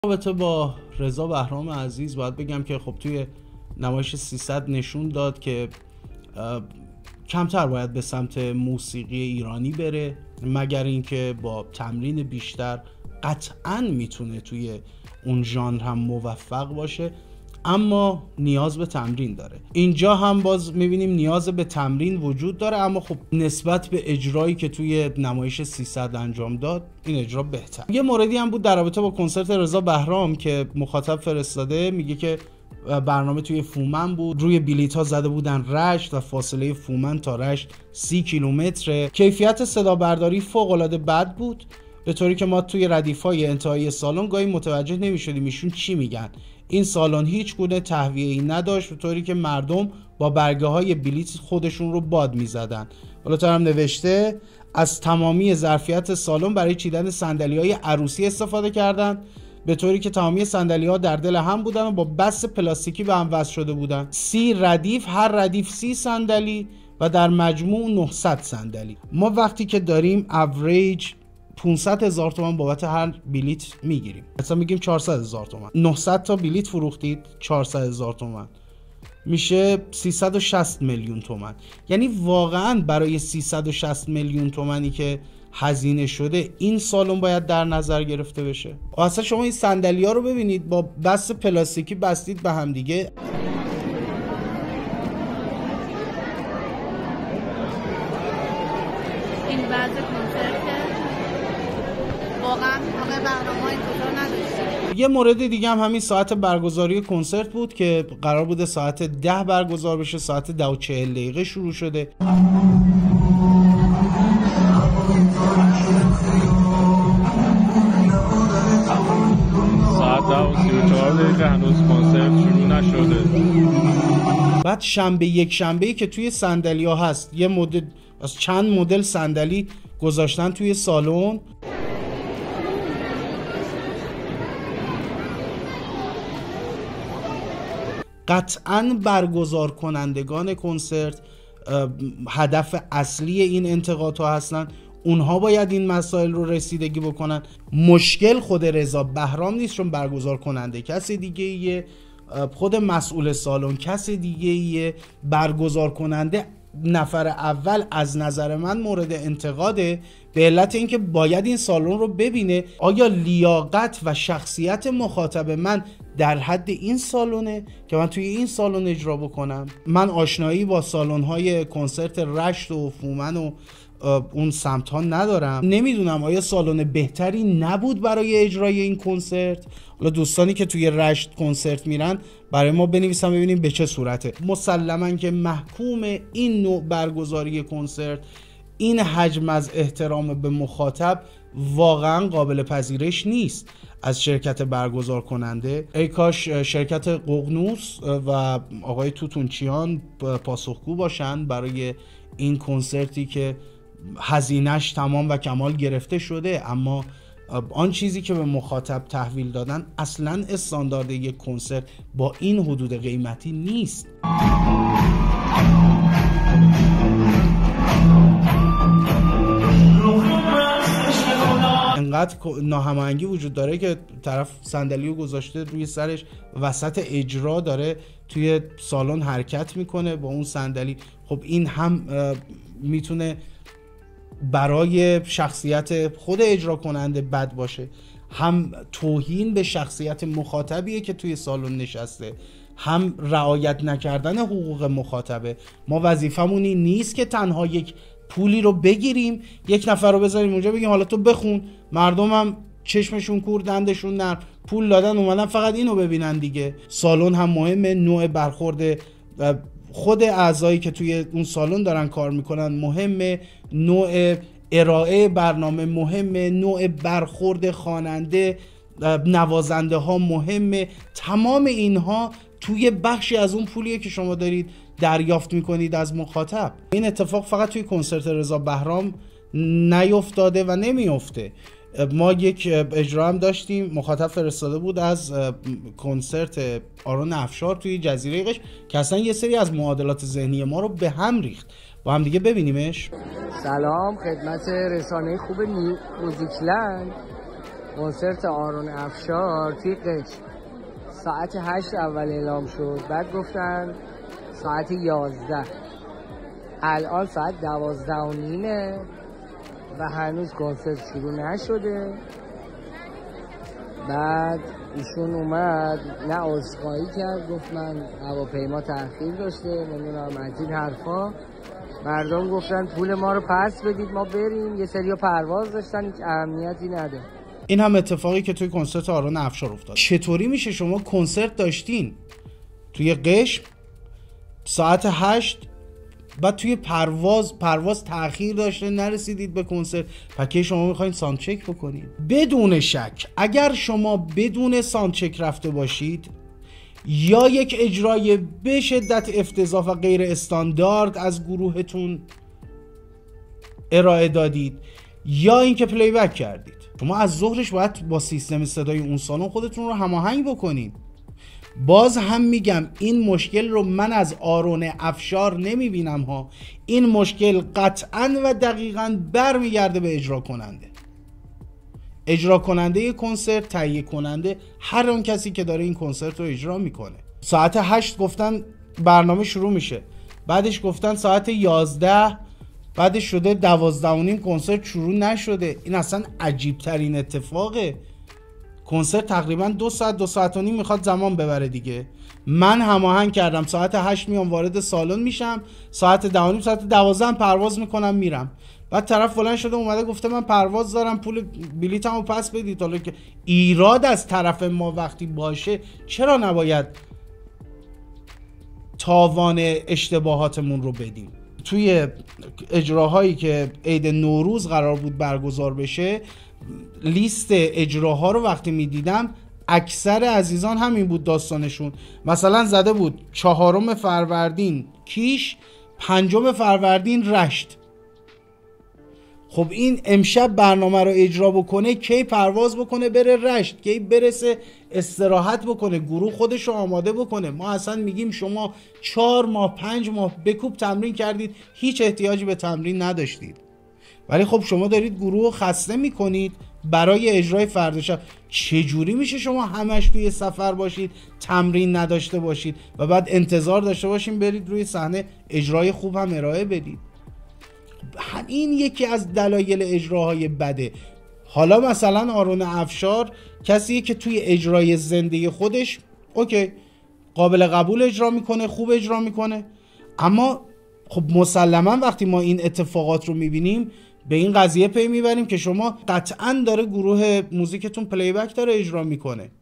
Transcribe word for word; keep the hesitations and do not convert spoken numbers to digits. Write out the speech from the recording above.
رابطه با رضا بهرام عزیز باید بگم که خب توی نمایش سیصد نشون داد که کمتر باید به سمت موسیقی ایرانی بره، مگر اینکه با تمرین بیشتر قطعاً میتونه توی اون ژانر هم موفق باشه، اما نیاز به تمرین داره. اینجا هم باز میبینیم نیاز به تمرین وجود داره، اما خب نسبت به اجرایی که توی نمایش سیصد انجام داد این اجرا بهتر. یه موردی هم بود در رابطه با کنسرت رضا بهرام که مخاطب فرستاده، میگه که برنامه توی فومن بود، روی بلیط ها زده بودن رشت و فاصله فومن تا رشت سی کیلومتره. کیفیت صدا برداری فوق العاده بد بود، به طوری که ما توی ردیف‌های انتهایی سالن گاهی متوجه نمی‌شدیم ایشون چی میگن. این سالن هیچ گونه تهویه‌ای نداشت، به طوری که مردم با برگه‌های بلیط خودشون رو باد می‌زدن. بالاتر هم نوشته از تمامی ظرفیت سالن برای چیدن صندلی‌های عروسی استفاده کردن، به طوری که تمامی صندلی‌ها در دل هم بودن و با بس پلاستیکی به هم وصل شده بودن. سی ردیف، هر ردیف سی صندلی و در مجموع نهصد صندلی. ما وقتی که داریم اوریج پانصد هزار تومان بابت هر بلیت میگیریم، مثلا میگیم چهارصد هزار تومان، نهصد تا بلیت فروختید، چهارصد هزار تومان میشه سیصد و شصت میلیون تومان. یعنی واقعا برای سیصد و شصت میلیون تومانی که هزینه شده این سالن باید در نظر گرفته بشه. اصلا شما این صندلی ها رو ببینید، با بست پلاستیکی بستید به هم دیگه. این وضع کنسرت واقعا واقعا برنامه انتظار نداشتیم. یه مورد دیگه هم همین ساعت برگزاری کنسرت بود که قرار بوده ساعت ده برگزار بشه، ساعت ده و چهل دقیقه شروع شده. ساعت ده و سی و چهار دقیقه هنوز کنسرت شروع نشده. بعد شنبه یک شنبه‌ای که توی صندلی ها هست، یه مدل از چند مدل صندلی گذاشتن توی سالن. قطعاً برگزار کنندگان کنسرت هدف اصلی این انتقادها هستن، اونها باید این مسائل رو رسیدگی بکنن. مشکل خود رضا بهرام نیست، چون برگزار کننده کسی دیگه ایه، خود مسئول سالن کسی دیگه ایه، برگزار کننده نفر اول از نظر من مورد انتقاده، به علت اینکه باید این سالن رو ببینه آیا لیاقت و شخصیت مخاطب من در حد این سالنه که من توی این سالن اجرا بکنم. من آشنایی با سالن‌های کنسرت رشت و فومن و اون سمت ها ندارم، نمیدونم آیا سالن بهتری نبود برای اجرای این کنسرت. حالا دوستانی که توی رشت کنسرت میرن برای ما بنویسن ببینیم به چه صورته. مسلماً که محکوم این نوع برگزاری کنسرت، این حجم از احترام به مخاطب واقعا قابل پذیرش نیست از شرکت برگزار کننده. ای کاش شرکت ققنوس و آقای توتونچیان پاسخگو باشن برای این کنسرتی که هزینه‌اش تمام و کمال گرفته شده، اما آن چیزی که به مخاطب تحویل دادن اصلاً استاندارد یک کنسرت با این حدود قیمتی نیست. انقدر ناهماهنگی وجود داره که طرف صندلیو گذاشته روی سرش، وسط اجرا داره توی سالن حرکت میکنه با اون صندلی. خب این هم میتونه برای شخصیت خود اجرا کننده بد باشه، هم توهین به شخصیت مخاطبیه که توی سالن نشسته، هم رعایت نکردن حقوق مخاطبه. ما وظیفمون این نیست که تنها یک پولی رو بگیریم، یک نفر رو بذاریم اونجا بگیم حالا تو بخون، مردم هم چشمشون کور دندشون نرم، پول دادن اومدن فقط اینو ببینن دیگه. سالن هم مهمه، نوع برخورد خود اعضایی که توی اون سالن دارن کار میکنن مهمه، نوع ارائه برنامه مهمه، نوع برخورد خواننده نوازنده ها مهمه. تمام اینها توی بخشی از اون پولیه که شما دارید دریافت میکنید از مخاطب. این اتفاق فقط توی کنسرت رضا بهرام نیفتاده و نمیفته. ما یک اجرا هم داشتیم، مخاطب فرستاده بود از کنسرت آرون افشار توی جزیره قش که اصلا یه سری از معادلات ذهنی ما رو به هم ریخت. با هم دیگه ببینیمش. سلام خدمت رسانه خوب موزیکلند. کنسرت آرون افشار توی قش ساعت هشت اول اعلام شد، بعد گفتن ساعت یازده، الان ساعت دوازده و نیمه و هنوز کنسرت شروع نشده. بعد ایشون اومد نه عذرخواهی کرد، گفت من هواپیما تأخیر داشته، نمیدونم از این حرفا. مردم گفتن پول ما رو پس بدید ما بریم، یه سری پرواز داشتن هیچ اهمیتی نداره. این هم اتفاقی که توی کنسرت آرون افشار افتاد. چطوری میشه شما کنسرت داشتین توی قشم ساعت هشت، بعد توی پرواز پرواز تأخیر داشته نرسیدید به کنسرت، پکی شما میخواین ساوند چک بکنید؟ بدون شک اگر شما بدون ساوند چک رفته باشید یا یک اجرای به شدت افتضاح و غیر استاندارد از گروهتون ارائه دادید یا اینکه پلی بک کردید، شما از ظهرش باید با سیستم صدای اون سالن خودتون رو هماهنگ بکنید. باز هم میگم این مشکل رو من از آرون افشار نمیبینم ها، این مشکل قطعا و دقیقا برمیگرده به اجرا کننده. اجرا کننده کنسرت، تهیه کننده، هر اون کسی که داره این کنسرت رو اجرا میکنه. ساعت هشت گفتن برنامه شروع میشه، بعدش گفتن ساعت یازده، بعدش شده دوازده و نیم کنسرت شروع نشده. این اصلا عجیب ترین اتفاقه. کنسرت تقریبا دو ساعت دو ساعت و نیم میخواد زمان ببره دیگه. من هماهنگ کردم ساعت هشت میام وارد سالن میشم، ساعت ده و نیم ساعت دوازده هم پرواز میکنم میرم. بعد طرف فلان شده اومده گفته من پرواز دارم پول بلیطمو پس بدید. حالا که ایراد از طرف ما وقتی باشه چرا نباید تاوان اشتباهاتمون رو بدیم؟ توی اجراهایی که عید نوروز قرار بود برگزار بشه، لیست اجراها رو وقتی میدیدم اکثر عزیزان همین بود داستانشون. مثلا زده بود چهارم فروردین کیش، پنجم فروردین رشت. خب این امشب برنامه رو اجرا بکنه، کی پرواز بکنه بره رشت، کی برسه استراحت بکنه، گروه خودش رو آماده بکنه. ما اصلا میگیم شما چهار ماه پنج ماه بکوب تمرین کردید، هیچ احتیاجی به تمرین نداشتید، ولی خب شما دارید گروه رو خسته میکنید برای اجرای فردا شب. چجوری میشه شما همش توی سفر باشید، تمرین نداشته باشید و بعد انتظار داشته باشین برید روی صحنه اجرای خوب هم ارائه بدید؟ این یکی از دلایل اجراهای بده. حالا مثلا آرون افشار کسیه که توی اجرای زنده خودش اوکی قابل قبول اجرا میکنه، خوب اجرا میکنه، اما خب مسلما وقتی ما این اتفاقات رو میبینیم به این قضیه پی میبریم که شما قطعا داره گروه موزیکتون پلی بک داره اجرا میکنه.